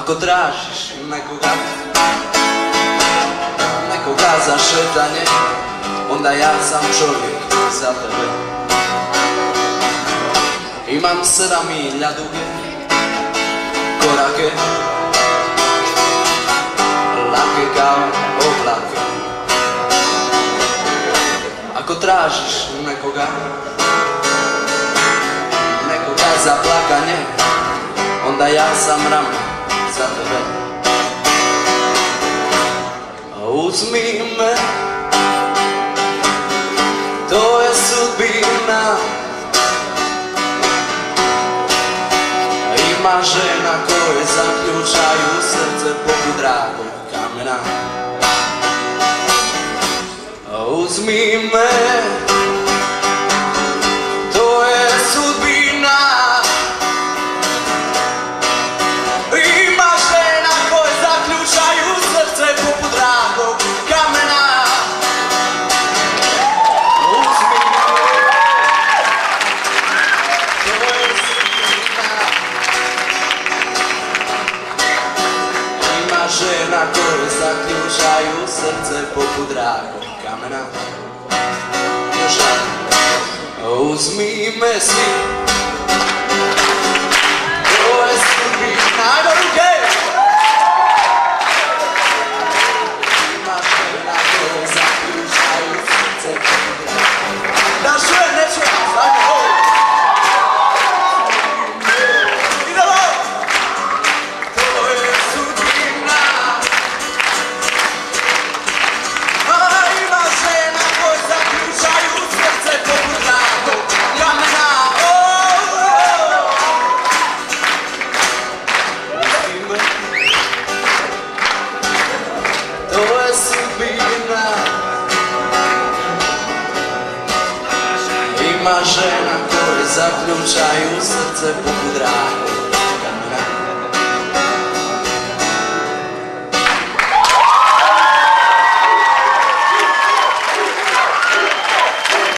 Ako tražiš nekoga za šetanje, onda ja sam čovjek za tebe. Imam 7 milja duge korake, lake kao oblake. Ako tražiš nekoga za plakanje, onda ja sam rame za tebe. Uzmi me, to je sudbina. Ima žena koje zaključaju srce poput dragog kamena. Uzmi me, to je sudbina. Ima žena koje zaključaju srce poput dragog kamena. Uzmi me, to je sudbina. Ima žena koje zaključaju srce poput dragog kamena. Još jedan. Uzmi me svi, to je sudbina. Ajmo ruke! Ima žena koje zaključaju srce poput dragog. Da čujem, ne čujem, ajmo ovo! Idemo! To je sudbina. Ima žena koje zaključaju srce poput dragog kamena. To je sudbina. Ima žena koje zaključaju srce poput dragog